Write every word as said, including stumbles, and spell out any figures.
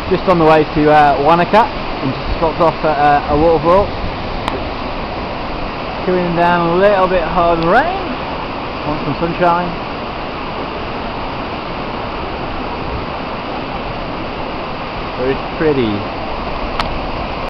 just on the way to uh, Wanaka, and just stopped off at uh, a waterfall. It's coming down a little bit hard in the rain. Want some sunshine. But it's pretty.